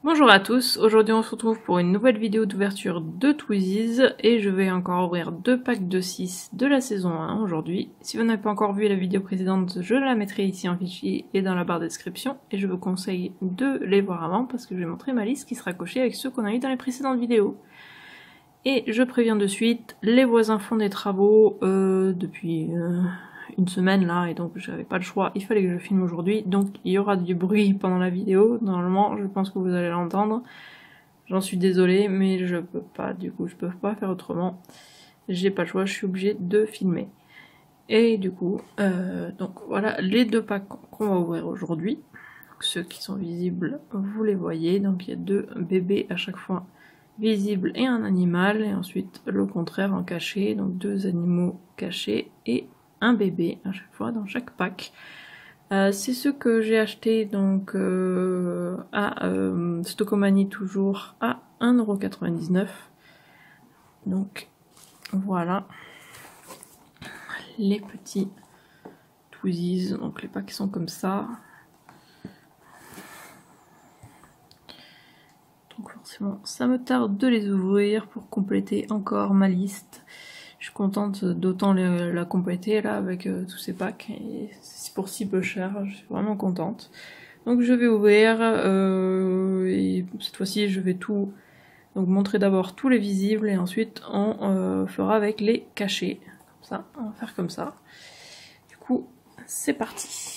Bonjour à tous, aujourd'hui on se retrouve pour une nouvelle vidéo d'ouverture de Twizies et je vais encore ouvrir 2 packs de 6 de la saison 1 aujourd'hui. Si vous n'avez pas encore vu la vidéo précédente, je la mettrai ici en fichier et dans la barre de description et je vous conseille de les voir avant parce que je vais montrer ma liste qui sera cochée avec ceux qu'on a eu dans les précédentes vidéos. Et je préviens de suite, les voisins font des travaux depuis une semaine là, et donc j'avais pas le choix, il fallait que je filme aujourd'hui, donc il y aura du bruit pendant la vidéo, normalement je pense que vous allez l'entendre. J'en suis désolée, mais je peux pas, du coup je peux pas faire autrement. J'ai pas le choix, je suis obligée de filmer. Et du coup, donc voilà les 2 packs qu'on va ouvrir aujourd'hui. Ceux qui sont visibles, vous les voyez, donc il y a 2 bébés à chaque fois visibles et un animal, et ensuite le contraire en caché, donc 2 animaux cachés et un bébé à chaque fois dans chaque pack. C'est ceux que j'ai acheté donc à Stockomanie toujours à 1,99 €. Donc voilà les petits Twizies, donc les packs sont comme ça. Donc forcément ça me tarde de les ouvrir pour compléter encore ma liste. Je suis contente d'autant la compléter là avec tous ces packs, et c'est pour si peu cher, je suis vraiment contente. Donc je vais ouvrir, et cette fois-ci je vais tout donc montrer d'abord tous les visibles et ensuite on fera avec les cachés. Comme ça, on va faire comme ça. Du coup, c'est parti.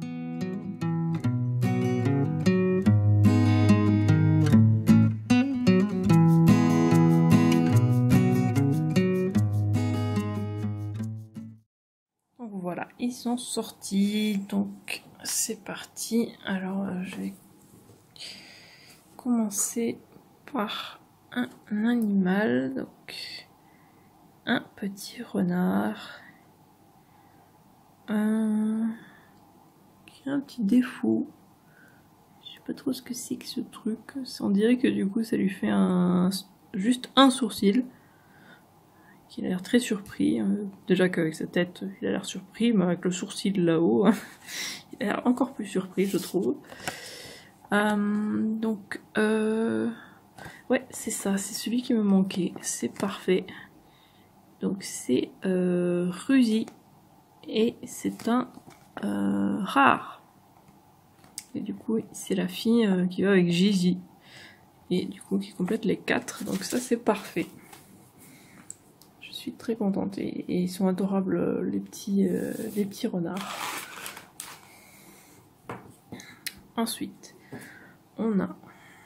Donc voilà, ils sont sortis, donc c'est parti. Alors je vais commencer par un animal, donc un petit renard qui a un petit défaut. Je sais pas trop ce que c'est que ce truc. On dirait que du coup ça lui fait juste un sourcil. Il a l'air très surpris. Déjà qu'avec sa tête il a l'air surpris, mais avec le sourcil là-haut, il a l'air encore plus surpris je trouve. Donc ouais, c'est ça, c'est celui qui me manquait, c'est parfait. Donc c'est Ruzy, et c'est un rare. Et du coup, c'est la fille qui va avec Gigi, et du coup qui complète les 4, donc ça c'est parfait. Je suis très contente, et ils sont adorables les petits renards. Ensuite, on a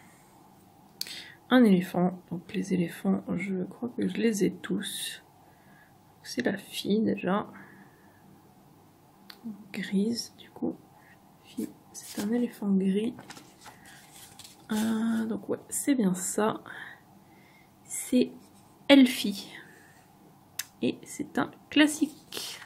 un éléphant, donc les éléphants, je crois que je les ai tous. C'est la fille déjà, grise du coup, fille, c'est un éléphant gris. Donc ouais, c'est bien ça, c'est Elfie, et c'est un classique.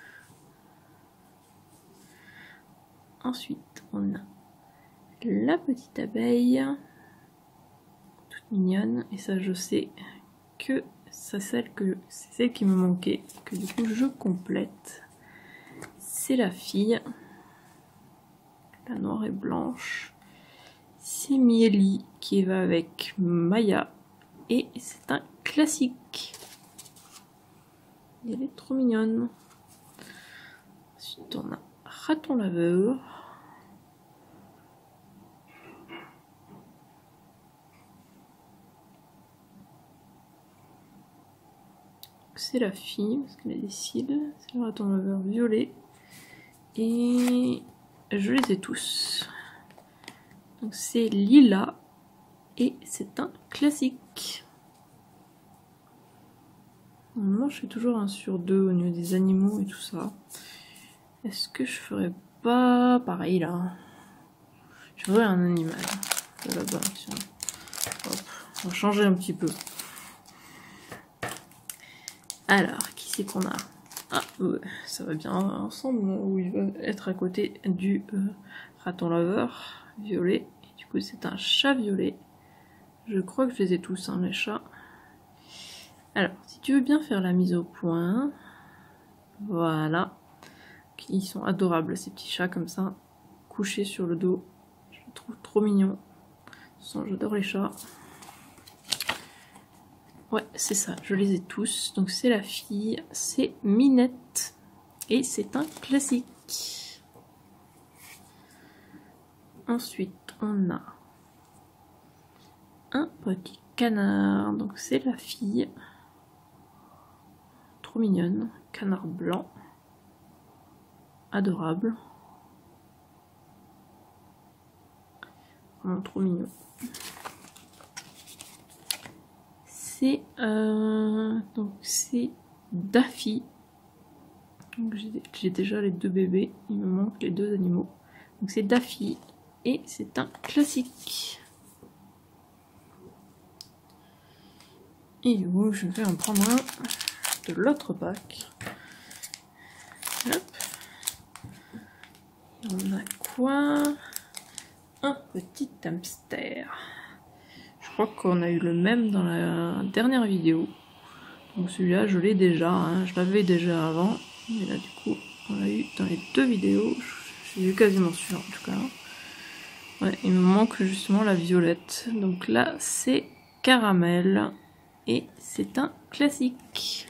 Ensuite, on a la petite abeille, toute mignonne, et ça je sais que c'est celle qui me manquait, que du coup je complète. C'est la fille, la noire et blanche. C'est Mieli qui va avec Maya, et c'est un classique. Elle est trop mignonne. Ensuite on a Raton laveur. C'est la fille, parce qu'elle a des cils. C'est le raton laveur violet. Et je les ai tous. Donc c'est Lila, et c'est un classique. Moi je fais toujours 1 sur 2 au niveau des animaux et tout ça. Est-ce que je ferais pas pareil là? Je ferais un animal de là-bas. Hop, on va changer un petit peu. Alors, qui c'est qu'on a? Ah, ouais, ça va bien ensemble, où il va être à côté du raton laveur violet. Et du coup, c'est un chat violet. Je crois que je les ai tous, hein, les chats. Alors, si tu veux bien faire la mise au point, voilà. Ils sont adorables ces petits chats comme ça, couchés sur le dos. Je les trouve trop mignons. J'adore les chats. Ouais, c'est ça, je les ai tous. Donc c'est la fille, c'est Minette. Et c'est un classique. Ensuite, on a un petit canard. Donc c'est la fille. Trop mignonne. Canard blanc. Adorable. Vraiment trop mignon. C'est donc c'est Daffy. J'ai déjà les deux bébés, il me manque les deux animaux. Donc c'est Daffy et c'est un classique. Et du coup je vais en prendre un de l'autre pack. Hop. Et on a quoi? Un petit hamster. Je crois qu'on a eu le même dans la dernière vidéo. Donc celui-là je l'ai déjà, hein. Je l'avais déjà avant. Mais là du coup on l'a eu dans les deux vidéos. Je suis quasiment sûre en tout cas. Ouais, il me manque justement la violette. Donc là c'est Caramel. Et c'est un classique.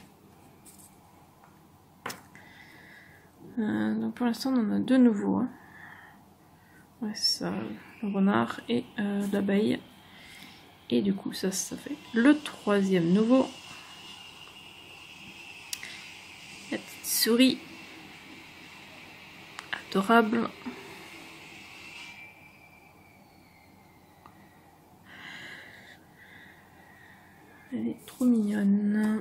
Donc pour l'instant on en a deux nouveaux. Hein. Ouais, ça, le renard et l'abeille. Et du coup ça fait le troisième nouveau. La petite souris. Adorable. Elle est trop mignonne.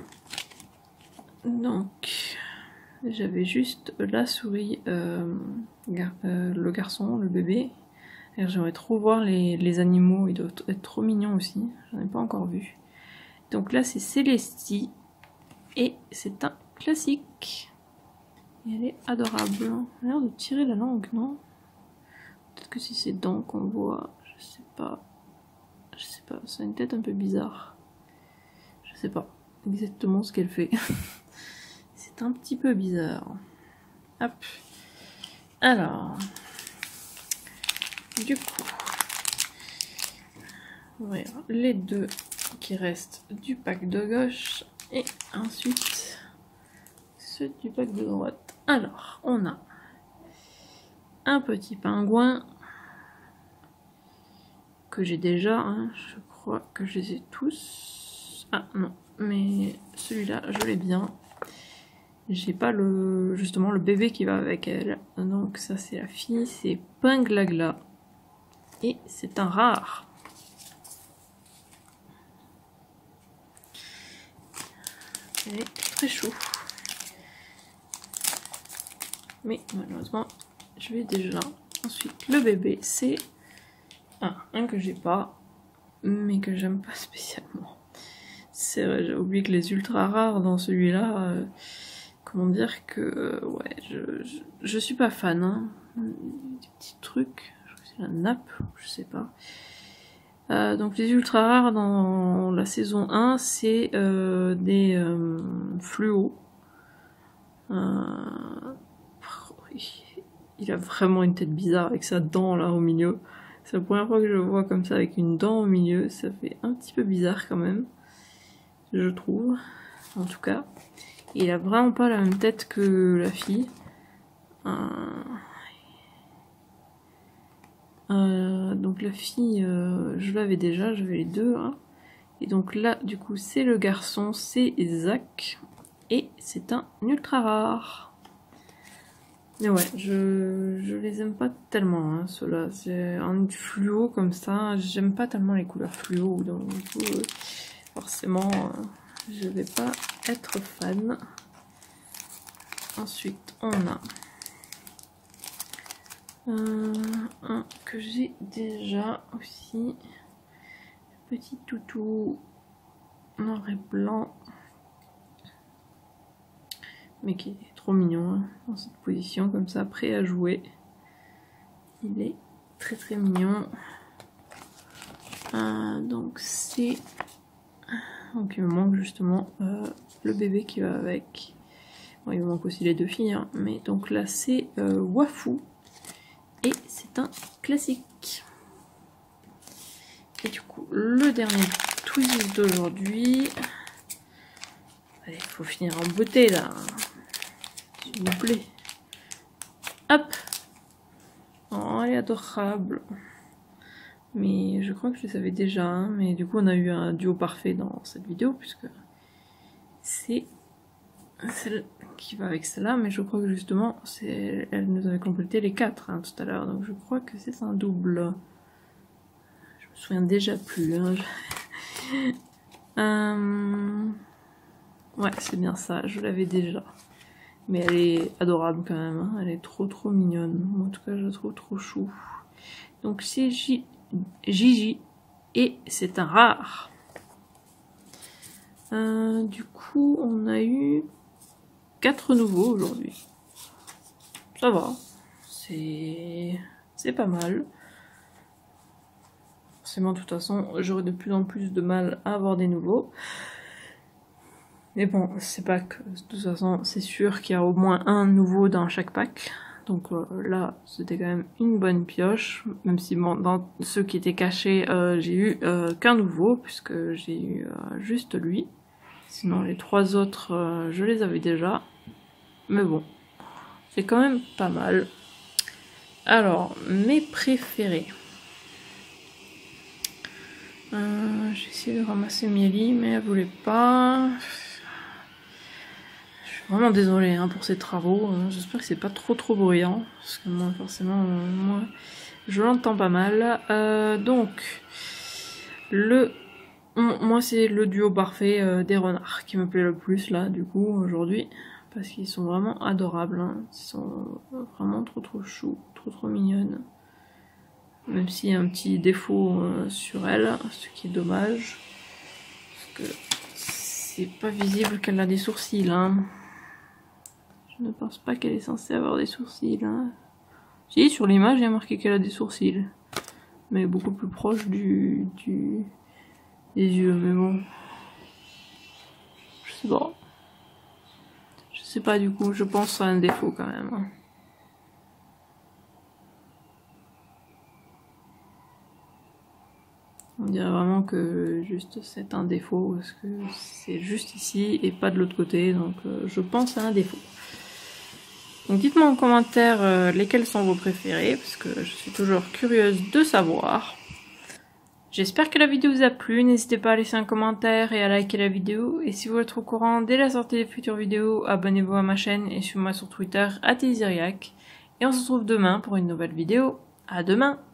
Donc j'avais juste la souris, le garçon, le bébé. J'aimerais trop voir les animaux, ils doivent être trop mignons aussi, j'en ai pas encore vu. Donc là c'est Célestie et c'est un classique. Et elle est adorable. Elle a l'air de tirer la langue, non? Peut-être que c'est ses dents qu'on voit, je sais pas. Je sais pas, ça a une tête un peu bizarre. Je sais pas exactement ce qu'elle fait. C'est un petit peu bizarre. Hop. Alors. Du coup. Ouvrir les deux qui restent du pack de gauche. Et ensuite ceux du pack de droite. Alors, on a un petit pingouin que j'ai déjà. Hein, je crois que je les ai tous. Ah non, mais celui-là, je l'ai bien. J'ai pas justement le bébé qui va avec elle. Donc ça c'est la fille, c'est Pinglagla. Et c'est un rare. Elle est très chou. Mais malheureusement, je l'ai déjà. Ensuite, le bébé, c'est un que j'ai pas, mais que j'aime pas spécialement. C'est vrai, j'ai oublié que les ultra rares dans celui-là, comment dire que, ouais, je suis pas fan, hein. Des petits trucs, je crois que c'est la nappe, je sais pas. Donc les ultra rares dans la saison 1, c'est des fluos. Il a vraiment une tête bizarre avec sa dent là au milieu. C'est la première fois que je le vois comme ça avec une dent au milieu. Ça fait un petit peu bizarre quand même, je trouve. En tout cas, il a vraiment pas la même tête que la fille. Donc la fille, je l'avais déjà, j'avais les deux. Hein. Et donc là, du coup, c'est le garçon, c'est Zach. Et c'est un ultra rare. Mais ouais, je les aime pas tellement, hein, ceux-là. C'est un fluo comme ça. J'aime pas tellement les couleurs fluo. Donc du coup, forcément, je vais pas être fan. Ensuite, on a un que j'ai déjà aussi. Petit toutou noir et blanc. Mais qui est trop mignon hein, dans cette position comme ça, prêt à jouer. Il est très très mignon. Donc c'est... Donc il me manque justement le bébé qui va avec. Bon, il me manque aussi les deux filles, hein, mais donc là c'est Wafou. Et c'est un classique. Et du coup, le dernier Twizy d'aujourd'hui. Allez, il faut finir en beauté là. S'il vous plaît. Hop. Oh, elle est adorable. Mais je crois que je le savais déjà. Hein, mais du coup, on a eu un duo parfait dans cette vidéo. Puisque c'est celle qui va avec celle-là. Mais je crois que justement, elle nous avait complété les 4 hein, tout à l'heure. Donc je crois que c'est un double. Je me souviens déjà plus. Hein. Ouais, c'est bien ça. Je l'avais déjà. Mais elle est adorable quand même, hein. Elle est trop mignonne. En tout cas, je la trouve trop chou. Donc c'est Gigi et c'est un rare. Du coup, on a eu 4 nouveaux aujourd'hui. Ça va. C'est pas mal. Forcément, de toute façon, j'aurai de plus en plus de mal à avoir des nouveaux. Mais bon, c'est pas que, de toute façon, c'est sûr qu'il y a au moins un nouveau dans chaque pack. Donc là, c'était quand même une bonne pioche. Même si, bon, dans ceux qui étaient cachés, j'ai eu qu'un nouveau, puisque j'ai eu juste lui. Sinon, les 3 autres, je les avais déjà. Mais bon, c'est quand même pas mal. Alors, mes préférés. J'ai essayé de ramasser Mieli, mais elle voulait pas. Vraiment désolée hein, pour ces travaux, j'espère que c'est pas trop bruyant, parce que moi forcément, moi je l'entends pas mal. Donc, moi c'est le duo parfait des renards qui me plaît le plus là du coup aujourd'hui, parce qu'ils sont vraiment adorables, hein. Ils sont vraiment trop choux, trop mignonnes. Même s'il y a un petit défaut sur elle, ce qui est dommage, parce que c'est pas visible qu'elle a des sourcils, hein. Je ne pense pas qu'elle est censée avoir des sourcils. Hein. Si, sur l'image, il y a marqué qu'elle a des sourcils. Mais beaucoup plus proche des yeux. Mais bon. Je sais pas. Je sais pas du coup. Je pense à un défaut quand même. Hein. On dirait vraiment que juste c'est un défaut. Parce que c'est juste ici et pas de l'autre côté. Donc je pense à un défaut. Donc dites-moi en commentaire lesquels sont vos préférés, parce que je suis toujours curieuse de savoir. J'espère que la vidéo vous a plu, n'hésitez pas à laisser un commentaire et à liker la vidéo. Et si vous voulez être au courant dès la sortie des futures vidéos, abonnez-vous à ma chaîne et suivez-moi sur Twitter @iziriac. Et on se retrouve demain pour une nouvelle vidéo. À demain!